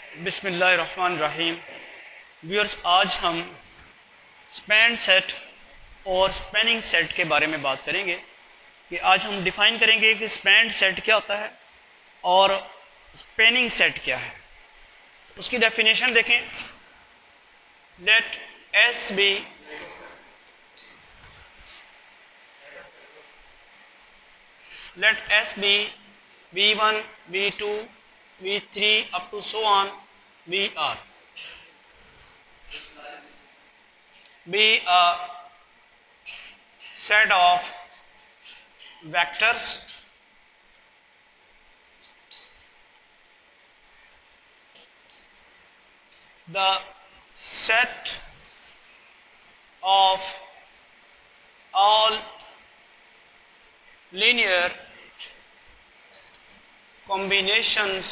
बिस्मिल्लाहिर्रहमानिर्रहीम। व्यूअर्स, आज हम स्पैन सेट और स्पैनिंग सेट के बारे में बात करेंगे कि आज हम डिफ़ाइन करेंगे कि स्पैन सेट क्या होता है और स्पैनिंग सेट क्या है। उसकी डेफिनेशन देखें। Let S be V1, V2, V3 up to so on VR be a set of vectors the set of all linear combinations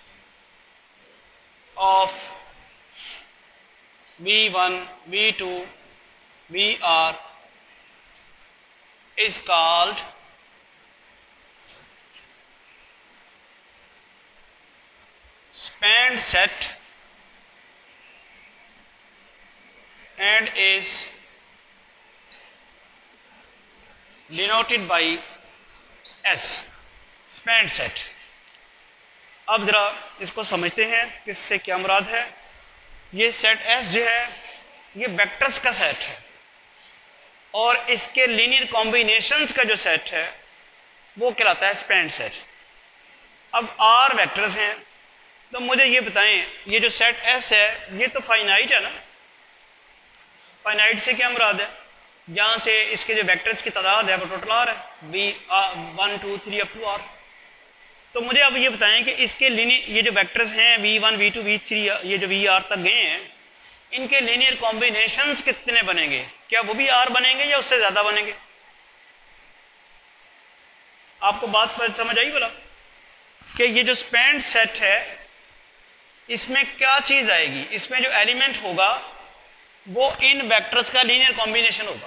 of V1, V2, VR is called spanned set and is denoted by S, spanned set। अब ज़रा इसको समझते हैं कि इससे क्या मुराद है। ये सेट S जो है ये वेक्टर्स का सेट है और इसके लीनियर कॉम्बिनेशंस का जो सेट है वो कहलाता है स्पैन सेट। अब R वेक्टर्स हैं तो मुझे ये बताएं, ये जो सेट S है ये तो फाइनाइट है ना। फाइनाइट से क्या मुराद है? यहाँ से इसके जो वेक्टर्स की तादाद है वो टोटल R है, V1, 2, 3 अप टू R। तो मुझे अब ये बताएं कि इसके लीनियर ये जो वेक्टर्स हैं V1, V2, V3 ये जो VR तक गए हैं इनके लीनियर कॉम्बिनेशंस कितने बनेंगे? क्या वो भी R बनेंगे या उससे ज़्यादा बनेंगे? आपको बात पर समझ आई बोला कि ये जो स्पैन सेट है इसमें क्या चीज़ आएगी? इसमें जो एलिमेंट होगा वो इन वेक्टर्स का लीनियर कॉम्बिनेशन होगा।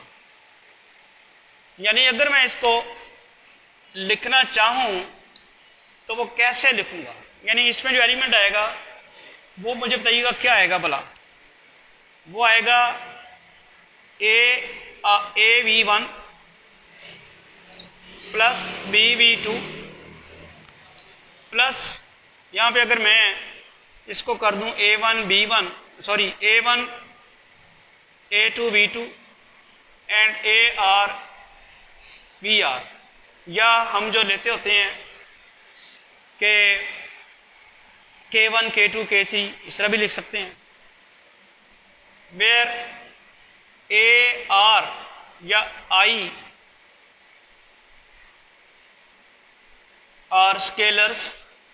यानी अगर मैं इसको लिखना चाहूँ तो वो कैसे लिखूंगा? यानी इसमें जो एलिमेंट आएगा वो मुझे बताइएगा क्या आएगा भला। वो आएगा ए V1 plus B V2 plus यहाँ पे अगर मैं इसको कर दूँ A1 B1 sorry A1 A2 V2 and AR VR, या हम जो लेते होते हैं कि K1 K2 K3 इस तरह भी लिख सकते हैं। वेयर AR या I आर स्केलर्स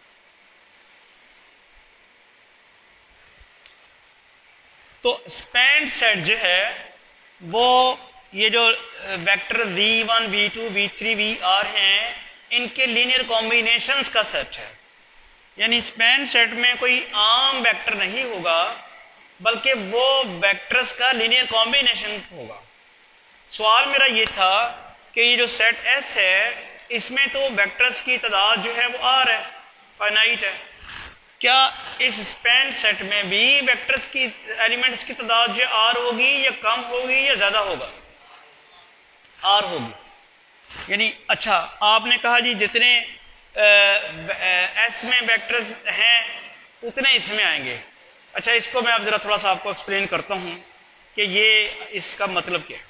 तो स्पैन सेट जो है वो ये जो vector V1, V2, V3, VR हैं इनके लीनियर कॉम्बिनेशंस का सेट है। यानी स्पैन सेट में कोई आम वेक्टर नहीं होगा बल्कि वो वेक्टर्स का लीनियर कॉम्बिनेशन होगा। सवाल मेरा ये था कि ये जो सेट S है इसमें तो वेक्टर्स की तादाद जो है वो R है, फाइनाइट है। क्या इस स्पैन सेट में भी वेक्टर्स की एलिमेंट्स की तादाद जो R होगी या कम होगी या ज़्यादा होगा? R होगी। यानी अच्छा आपने कहा जी जितने S में वेक्टर्स हैं उतने इसमें आएंगे। अच्छा इसको मैं अब ज़रा थोड़ा सा आपको एक्सप्लेन करता हूँ कि ये इसका मतलब क्या है।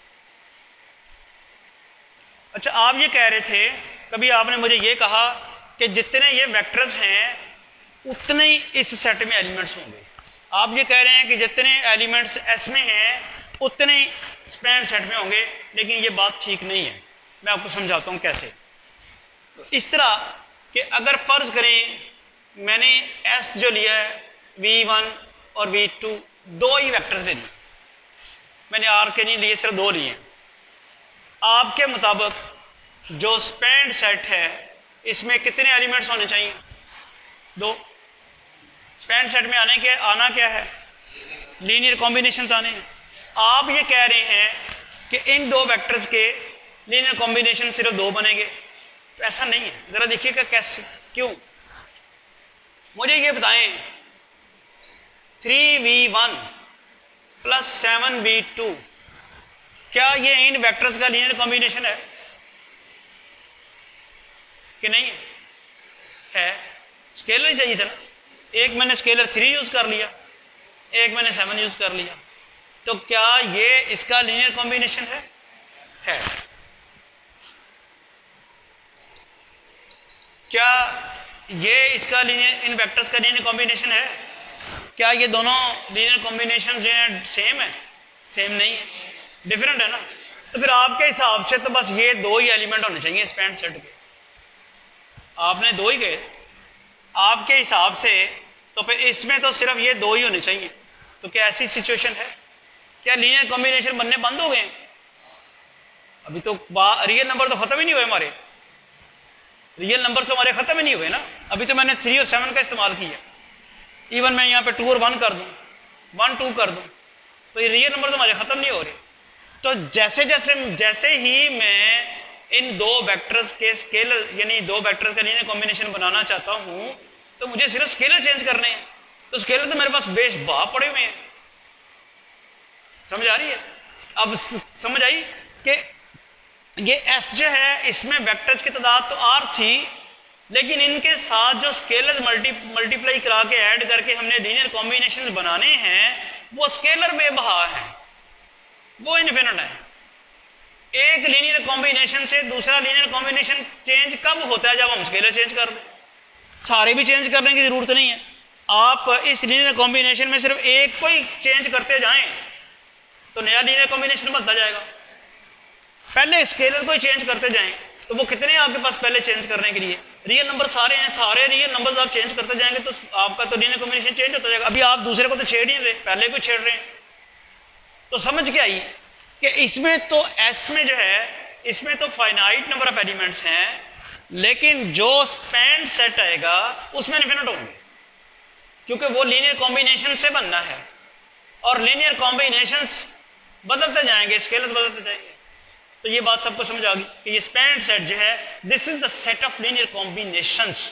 अच्छा आप ये कह रहे थे, कभी आपने मुझे ये कहा कि जितने ये वेक्टर्स हैं उतने ही इस सेट में एलिमेंट्स होंगे। आप ये कह रहे हैं कि जितने एलिमेंट्स S में हैं उतने ही स्पैन सेट में होंगे, लेकिन ये बात ठीक नहीं है। मैं आपको समझाता हूँ कैसे। तो इस तरह कि अगर फ़र्ज़ करें मैंने S जो लिया है V1 और V2 दो ही वेक्टर्स ले लिए, मैंने R के नहीं लिए, सिर्फ दो लिए। आपके मुताबिक जो स्पैन सेट है इसमें कितने एलिमेंट्स होने चाहिए? दो। स्पैन सेट में आना क्या है? लीनियर कॉम्बिनेशन आने हैं। आप ये कह रहे हैं कि इन दो वेक्टर्स के लीनियर कॉम्बिनेशन सिर्फ दो बनेंगे, तो ऐसा नहीं है। ज़रा देखिएगा कैसे, क्यों। मुझे ये बताएं 3v1 प्लस 7v2, क्या ये इन वेक्टर्स का लीनियर कॉम्बिनेशन है कि नहीं है? है। स्केलर ही चाहिए था ना, एक मैंने स्केलर 3 यूज कर लिया, एक मैंने 7 यूज कर लिया, तो क्या ये इसका लीनियर कॉम्बिनेशन है? क्या ये इसका लीनियर, इन वेक्टर्स का लीनियर कॉम्बिनेशन है? क्या ये दोनों लीनियर कॉम्बिनेशन जो हैं सेम है? सेम नहीं है, डिफरेंट है ना। तो फिर आपके हिसाब से तो बस ये दो ही एलिमेंट होने चाहिए स्पैन सेट के, आपने दो ही गए आपके हिसाब से, तो फिर इसमें तो सिर्फ ये दो ही होने चाहिए। तो क्या ऐसी सिचुएशन है? क्या लीनियर कॉम्बिनेशन बनने बंद हो गए? अभी तो रियल नंबर तो खत्म ही नहीं हुए हमारे, रियल नंबर तो हमारे खत्म ही नहीं हुए ना। अभी तो मैंने 3 और 7 का इस्तेमाल किया, इवन मैं यहाँ पे 2 और 1 कर दूँ, 1 2 कर दूँ, तो ये रियल नंबर तो हमारे खत्म नहीं हो रहे। तो जैसे ही मैं इन दो वेक्टर्स के स्केलर, यानी दो वेक्टर्स का लीनियर कॉम्बिनेशन बनाना चाहता हूँ, तो मुझे सिर्फ स्केलर चेंज करने हैं। तो स्केलर तो मेरे पास बेश बहा पड़े हुए हैं, समझ आ रही है? अब समझ आई कि ये S जो है, इसमें वेक्टर्स की तादाद तो R थी, लेकिन इनके साथ जो स्केलर मल्टीप्लाई करा के ऐड करके हमने लीनियर कॉम्बिनेशन बनाने हैं, वो स्केलर बेबहा है, वो इनफिनिट है। एक लीनियर कॉम्बिनेशन से दूसरा लीनियर कॉम्बिनेशन चेंज कब होता है? जब हम स्केलर चेंज कर दें। सारे भी चेंज करने की जरूरत नहीं है, आप इस लीनियर कॉम्बिनेशन में सिर्फ एक को ही चेंज करते जाएं तो नया लीनियर कॉम्बिनेशन बनता जाएगा। पहले स्केलर को ही चेंज करते जाएं, तो वो कितने हैं आपके पास पहले चेंज करने के लिए? रियल नंबर सारे हैं, सारे रियल नंबर्स आप चेंज करते जाएंगे तो आपका तो लीनियर कॉम्बिनेशन चेंज होता जाएगा। अभी आप दूसरे को तो छेड़ ही नहीं रहे, पहले को छेड़ रहे हैं। तो समझ के आई कि इसमें तो S में जो है, इसमें तो फाइनाइट नंबर ऑफ एलिमेंट्स हैं, लेकिन जो स्पैन सेट आएगा उसमें इनफिनिट होंगे, क्योंकि वो लीनियर कॉम्बिनेशन से बनना है, और लीनियर कॉम्बिनेशंस बदलते जाएंगे, स्केलर्स बदलते जाएंगे। तो ये बात सबको समझ आ गई कि ये स्पैन सेट जो है, this is the set of linear combinations.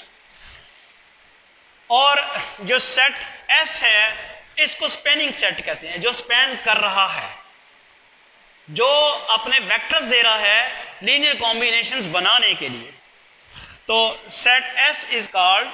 और जो सेट S है, इसको स्पैनिंग सेट कहते हैं, जो स्पैन कर रहा है, जो अपने वेक्टर्स दे रहा है लीनियर कॉम्बिनेशंस बनाने के लिए। तो set S is called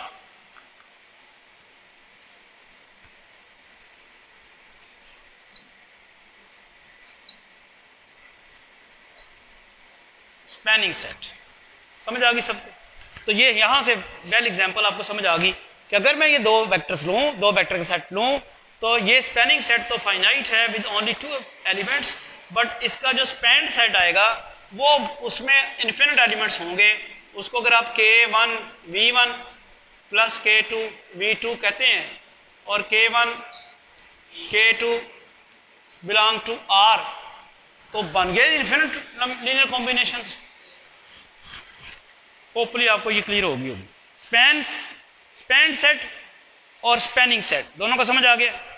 spanning set. समझ आ गई सबको? तो ये यहां से वेल एग्जांपल आपको समझ आ गई कि अगर मैं ये दो वेक्टर्स लूं, दो वेक्टर का सेट लूं, तो ये स्पैनिंग सेट तो फाइनाइट है विद ओनली 2 एलिमेंट्स, बट इसका जो स्पैन सेट आएगा वो उसमें इन्फिनिट एलिमेंट्स होंगे। उसको अगर आप K1 V1 plus K2 V2 कहते हैं, और K1 K2 belong to R, तो बन गए इन्फिनिट लीनियर कॉम्बिनेशंस। होपफुली आपको ये क्लियर होगी। स्पैन सेट और स्पैनिंग सेट दोनों को समझ आ गया?